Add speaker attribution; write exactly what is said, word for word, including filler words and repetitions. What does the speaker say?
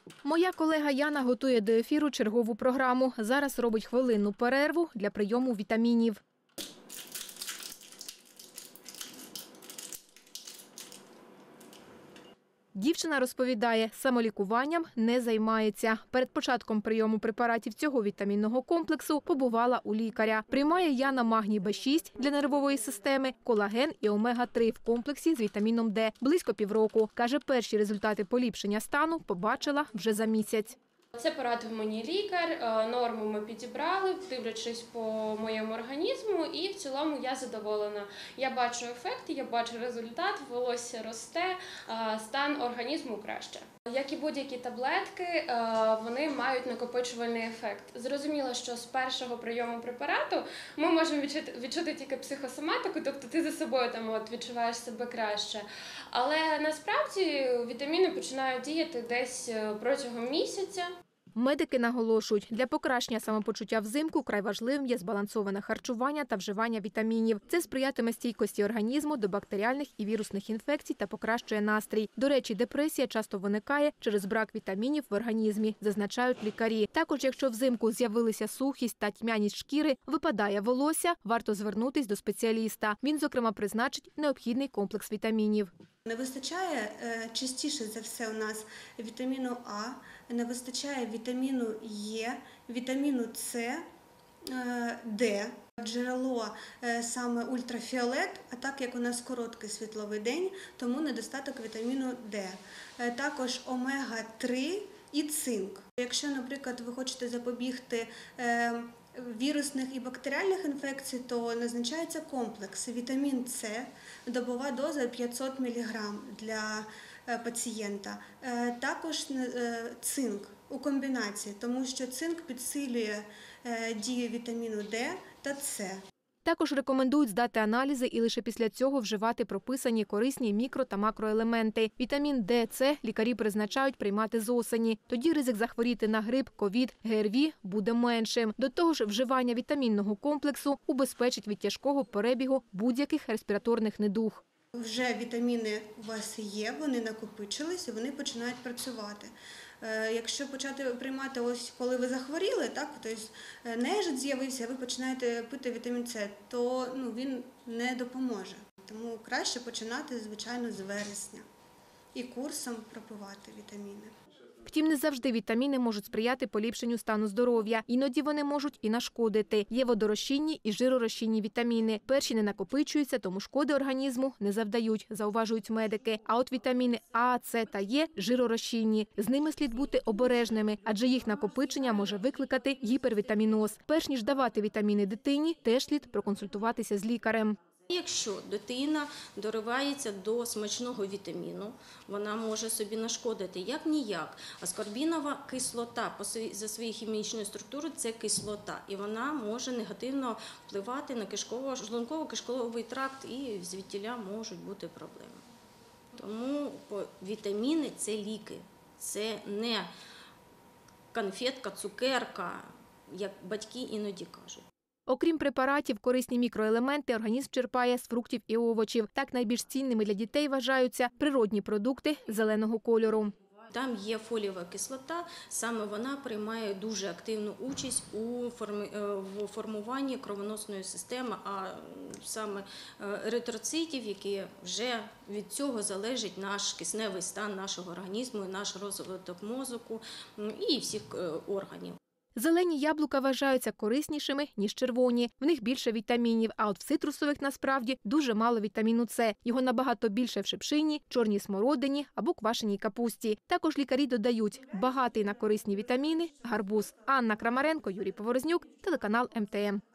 Speaker 1: Моя колега Яна готує до ефіру чергову програму. Зараз робить хвилинну перерву для прийому вітамінів. Дівчина розповідає, самолікуванням не займається. Перед початком прийому препаратів цього вітамінного комплексу побувала у лікаря. Приймає Яна магній Б шість для нервової системи, колаген і омега три в комплексі з вітаміном Д. Близько півроку. Каже, перші результати поліпшення стану побачила вже за місяць.
Speaker 2: Це порадив мені лікар, норму ми підібрали, дивлячись по моєму організму, і в цілому я задоволена. Я бачу ефект, я бачу результат, волосся росте, стан організму краще. Як і будь-які таблетки, вони мають накопичувальний ефект. Зрозуміло, що з першого прийому препарату ми можемо відчути, відчути тільки психосоматику, тобто ти за собою там от відчуваєш себе краще. Але насправді вітаміни починають діяти десь протягом місяця.
Speaker 1: Медики наголошують, для покращення самопочуття взимку вкрай важливим є збалансоване харчування та вживання вітамінів. Це сприятиме стійкості організму до бактеріальних і вірусних інфекцій та покращує настрій. До речі, депресія часто виникає через брак вітамінів в організмі, зазначають лікарі. Також, якщо взимку з'явилися сухість та тьмяність шкіри, випадає волосся, варто звернутись до спеціаліста. Він, зокрема, призначить необхідний комплекс вітамінів.
Speaker 3: Не вистачає частіше за все у нас вітаміну А, не вистачає вітаміну Е, вітаміну С, Д. Джерело саме ультрафіолет, а так як у нас короткий світловий день, тому недостаток вітаміну Д. Також омега три і цинк. Якщо, наприклад, ви хочете запобігти вірусних і бактеріальних інфекцій, то назначається комплекс вітамін С, добова доза п'ятсот міліграм для пацієнта. Також цинк у комбінації, тому що цинк підсилює дію вітаміну Д та С.
Speaker 1: Також рекомендують здати аналізи і лише після цього вживати прописані корисні мікро- та макроелементи. Вітамін Д, С лікарі призначають приймати з осені. Тоді ризик захворіти на грип, ковід, Г Р Ві буде меншим. До того ж, вживання вітамінного комплексу убезпечить від тяжкого перебігу будь-яких респіраторних недуг.
Speaker 3: Вже вітаміни у вас є, вони накопичилися, вони починають працювати. Якщо почати приймати ось коли ви захворіли, так, тобто нежить з'явився, ви починаєте пити вітамін С, то ну, він не допоможе. Тому краще починати, звичайно, з вересня і курсом пропивати вітаміни.
Speaker 1: Втім, не завжди вітаміни можуть сприяти поліпшенню стану здоров'я. Іноді вони можуть і нашкодити. Є водорозчинні і жиророзчинні вітаміни. Перші не накопичуються, тому шкоди організму не завдають, зауважують медики. А от вітаміни А, С та Е – жиророзчинні. З ними слід бути обережними, адже їх накопичення може викликати гіпервітаміноз. Перш ніж давати вітаміни дитині, теж слід проконсультуватися з лікарем.
Speaker 4: Якщо дитина доривається до смачного вітаміну, вона може собі нашкодити як-ніяк. Аскорбінова кислота за своєю хімічною структурою – це кислота, і вона може негативно впливати на шлунково-кишковий тракт, і звідтіля можуть бути проблеми. Тому вітаміни – це ліки, це не конфетка, цукерка, як батьки іноді кажуть.
Speaker 1: Окрім препаратів, корисні мікроелементи організм черпає з фруктів і овочів. Так найбільш цінними для дітей вважаються природні продукти зеленого кольору.
Speaker 4: Там є фолієва кислота, саме вона приймає дуже активну участь у формуванні кровоносної системи, а саме еритроцитів, які вже від цього залежить наш кисневий стан нашого організму, наш розвиток мозку і всіх органів.
Speaker 1: Зелені яблука вважаються кориснішими, ніж червоні. В них більше вітамінів, а от в цитрусових насправді дуже мало вітаміну С. Його набагато більше в шипшині, чорній смородині або квашеній капусті. Також лікарі додають багатий на корисні вітаміни – гарбуз. Анна Крамаренко, Юрій Поворознюк, телеканал Ем Те Ем.